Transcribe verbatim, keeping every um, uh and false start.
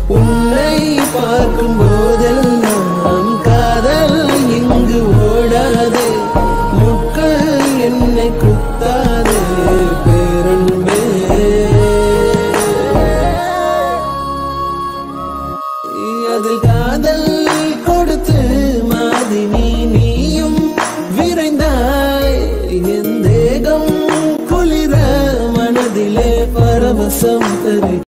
உன்னை பார்க்கும் போதெல்லாம் காதல் இங்கு ஓடாது, முட்கள் என்னை குத்தாது பேரன்பே. அதில் காதல் கொடுத்து மாதினி நீயும் விரைந்தாய், என் தேகம் குளிர மனதிலே பரவசம் தரு.